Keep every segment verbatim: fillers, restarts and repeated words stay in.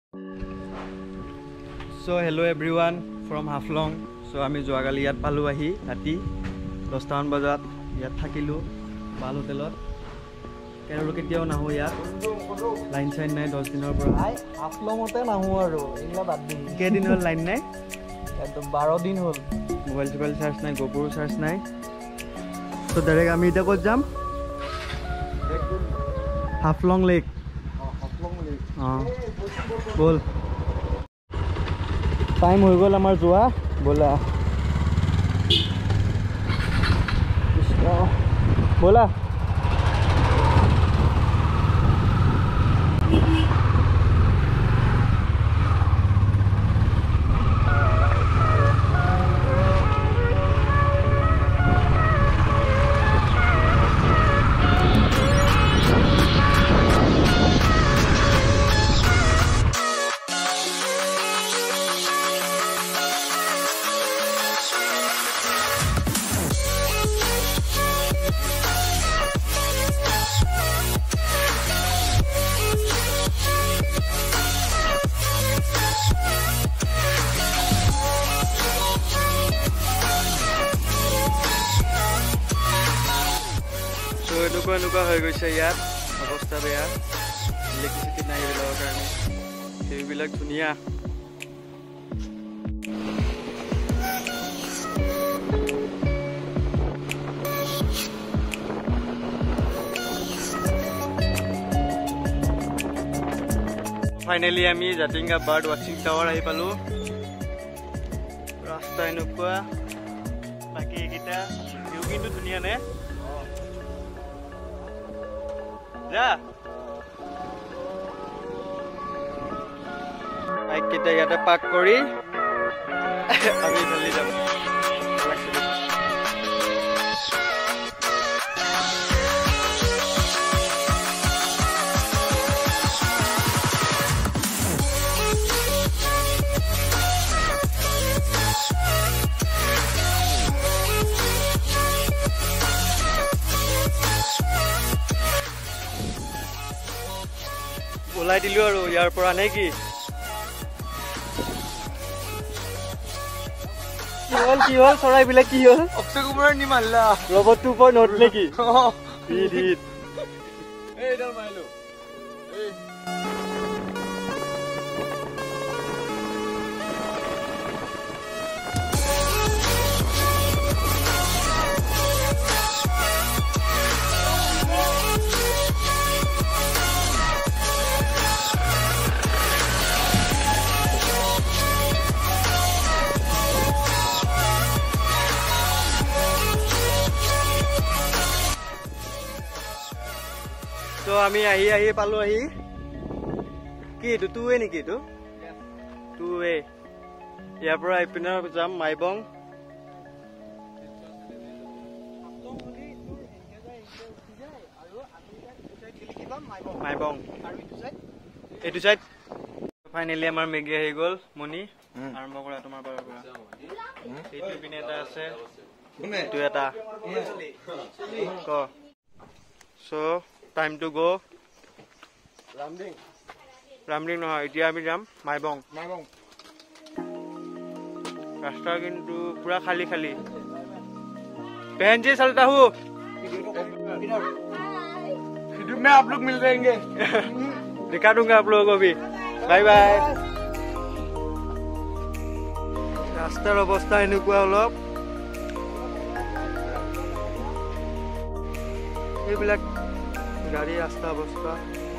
So hello everyone from Haflong. So আমি যোৱাকালি ইয়াত পালো আহি ৰাতি দহটা মান বজাত ইয়াত থাকিলো ভাল হোটেলত কেনেৰো কেতিয়াও নাহো ইয়াত লাইন চাইন নাই দহ দিনৰ পৰা হাফলঙতে নাহো আৰু এইলা বাদ দিম কেদিন হল লাইন নাই একদম বাৰ দিন হল মোবাইল চোবাইল চাৰ্জ নাই গোপুৰ চাৰ্জ নাই তো ডাইৰেক্ট আমি এতিয়া ক'ত যাম হাফলং লেক হাফলং লেক অঁ বল টাইম হৈ গ'ল আমাৰ যোৱা ব'লা ব'লা এনেকুৱা এনেকুৱা হৈ গৈছে ইয়াত অৱস্থা বেয়া ইলেক্ট্ৰিচিটি নাই এইবিলাকৰ কাৰণে সেইবিলাক ধুনীয়া ফাইনেলি আমি জাতিংগা বাৰ্ড ৱাচিং টাৱাৰ আহি পালো ৰাস্তা এনেকুৱা বাকী এইকেইটা ভিউ কিন্তু ধুনীয়া নে যা বাইক কেইটা ইয়াতে পাৰ্ক কৰি আমি ঢালি যাম ওলাই দিলো আৰু ইয়াৰ পৰা নে কি কি হ'ল কি হ'ল চৰাইবিলাক কি হ'ল অক্ষয় কুমাৰৰ নিমাল্লা ৰবটটো ওপৰত নোট নেকি হিট হিট এইডাল মাৰিলো তো আমি আহি আহি পালো আহি কি এইটো টু ৱে নেকি এইটো টু ৱে ইয়াৰ পৰা ইপিনে যাম মাইবং মাইবং এইটো চাইড ফাইনেলি আমাৰ মেগী আহি গ'ল মনি আৰম্ভ কৰা তোমাৰ পৰা পৰা এইটো ইপিনে এটা আছে এইটো এটা ক so time to go Lumding Lumding no এতিয়া আমি যাম মাইবং মাইবং রাস্তা কিন্তু পুরা খালি খালি बहन जी चलता हूँ वीडियो में आप लोग मिल जाएंगे दिखा दूंगा आप लोगों को भी बाय बाय रास्तार अवस्था এনেকুৱা অলপ এইবিলাক গাড়ী ৰাস্তা অৱস্থা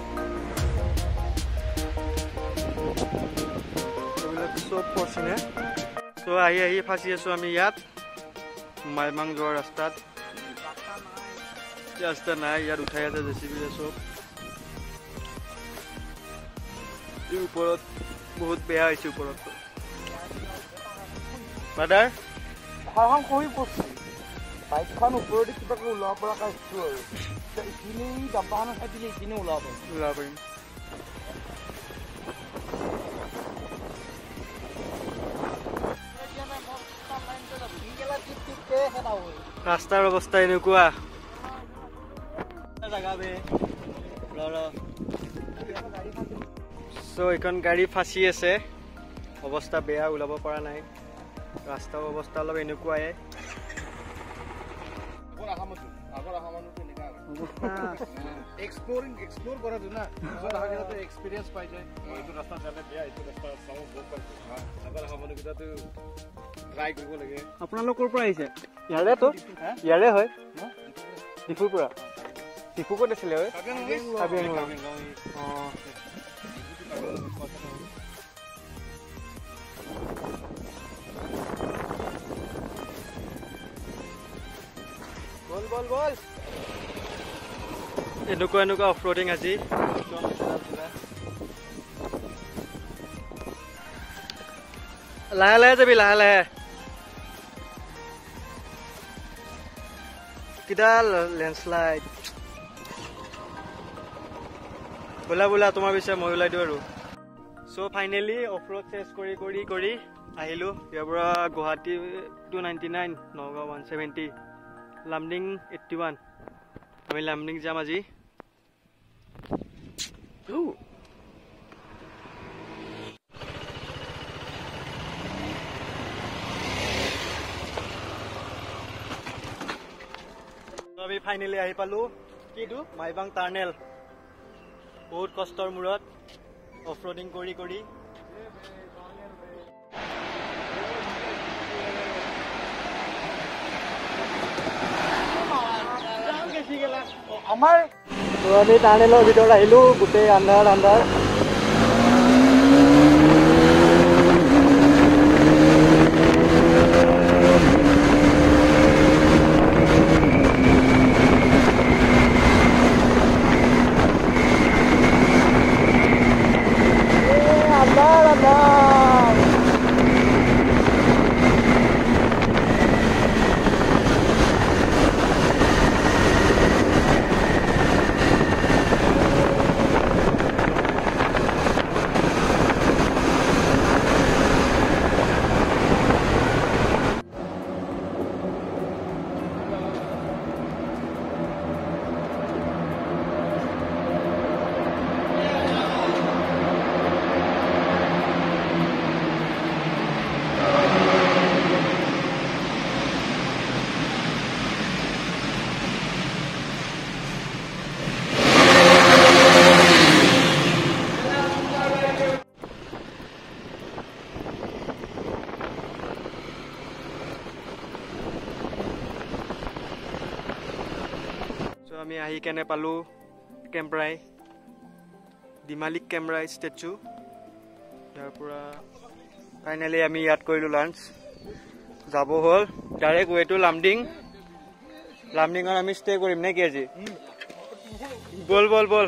এইবিলাক চব পচিনে তো আহি আহি ফাঁচি আছো আমি ইয়াত মাইমাং যোৱাৰ ৰাস্তাত ৰাস্তা নাই ইয়াত উঠাই আছে জেচিবি চব এই ওপৰত বহুত বেয়া হৈছে ওপৰত বাদাৰ হাঁহাং কহি পছি বাইকখন ওপৰতে কিবা ওলাব পৰা কাইছো আৰু ইখিনি ডাব্বাখনত খাইছিলে ইখিনি ওলাব ওলাব পাৰিম ৰাস্তাৰ অৱস্থা এনেকুৱা জাগা বে ৰ ৰ সো এখন গাড়ী ফাঁচি আছে অৱস্থা বেয়া ওলাব পৰা নাই ৰাস্তাৰ অৱস্থা অলপ এনেকুৱাই আগৰ আহামতো আগৰ আহামতো এনেকা এক্সপ্লোৰিং এক্সপ্লোৰ কৰা দুনা যত আহাগেটো এক্সপেৰিয়েন্স পাই যায় এইটো ৰাস্তা জানে বেয়া এইটো ৰাস্তা চাও বহুত পাইছো আগৰ আহামতো কিটাটো ট্রাই কৰিব লাগে আপোনালোকৰ পৰা আহিছে ইয়াৰে তো ইয়াৰে হয় ডিফুৰ পৰা ডিফু ক'ত আছিলে হয় কাবিয়াংলা অ বল বল বল এনেকুৱা এনেকুৱা অফ ৰোডিং আজি লাহে লাহে যাবি লাহে লাহে কিডাল লেন্ডশ্লাইড বোলা বোলা তোমাৰ পিছে মই ওলাই দিওঁ আৰু চ' ফাইনেলি অফ ৰোড চেছ কৰি কৰি কৰি আহিলোঁ ইয়াৰ পৰা Guwahati to ninety nine Nagaon one seventy Lumding eighty one আমি লামডিং যাম আজি আমি ফাইনেলি আহি পালোঁ কিটো মাইবাং টাৰ্নেল বহুত কষ্টৰ মূৰত অফ ৰোডিং কৰি কৰি আমাৰ আমি টাৰ্নেলৰ ভিতৰত আহিলোঁ গোটেই আন্ধাৰ আন্ধাৰ আমি আহি কেনে পালোঁ কেম্পৰাই ডিমালিক কেম্পৰাই ষ্টেচু ইয়াৰ পৰা ফাইনেলি আমি ইয়াত কৰিলোঁ লাঞ্চ যাব হ'ল ডাইৰেক্ট ৱে টু লামডিং লামডিঙত আমি ষ্টে কৰিম নে কি আজি বল বল বল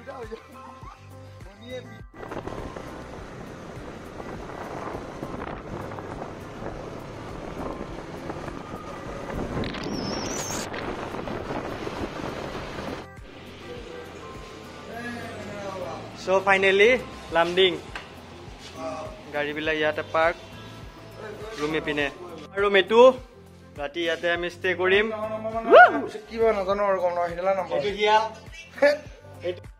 So finally, Lumding. Gari bila yate park. Room e pine. Room e two. Rati yate ami stay korim. কিবা নাজানো আৰু কম নহয় হিলা নম্বৰ এটো হিয়া